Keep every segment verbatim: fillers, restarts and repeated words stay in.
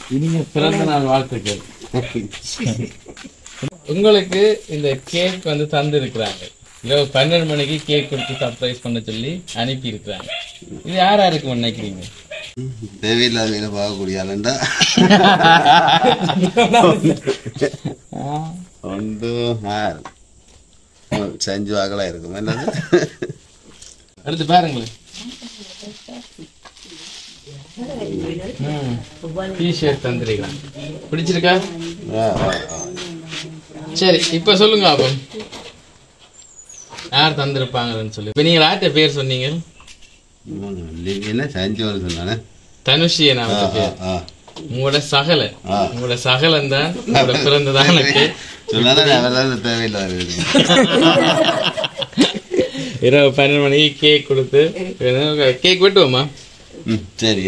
இனிய பிறந்த நாள் வாழ்த்துக்கள். உங்களுக்கு இந்த கேக் வந்து தந்து இருக்கிறாங்க. இரவு பன்னெண்டு மணிக்கு கேக் கொடுத்து சர்ப்ரைஸ் பண்ண சொல்லி அனுப்பி இருக்கிறாங்க. இது யாரா இருக்கு நினைக்கிறீங்க? தேவையில்லாத வேலை பார்க்கக்கூடிய ஆளுண்டா ஒன்று ஆறு செஞ்சு வாக்கலா இருக்கும். என்னது அடுத்து பாருங்களேன். டிஷர்ட் தந்துருக்கலாம். பிடிச்சிருக்கா? சரி, இப்ப சொல்லுங்க அப்போ யார் தந்திருப்பாங்கன்னு சொல்லி. இப்ப நீங்க யார்கிட்ட பேர் சொன்னீங்க? என்ன செஞ்சு வர சொன்னானே தனுஷிய நாம பேர். உங்களோட சகல உங்களோட சகலம் தான் உங்களோட பிறந்ததான் எனக்கு சொன்னாதான் தேவையில்லை. இரவு பன்னெண்டு மணிக்கு கேக் கொடுத்து கேக் வெட்டுவோமா? ம் சரி.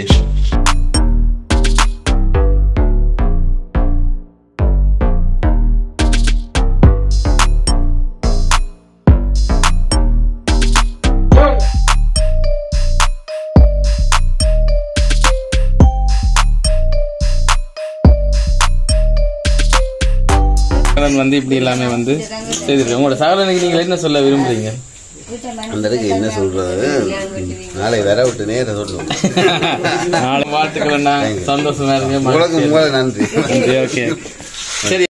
வந்து இப்படி எல்லாமே வந்து செய்திருக்கேன். உங்களோட சகலனுக்கு நீங்க என்ன சொல்ல விரும்புறீங்க? அந்த என்ன சொல்றது, நாளை வர விட்டு நேரம் சொல்லுவோம். நாளை வாழ்த்துக்கள். சந்தோஷமா இருக்கு. நன்றி. ஓகே சரி.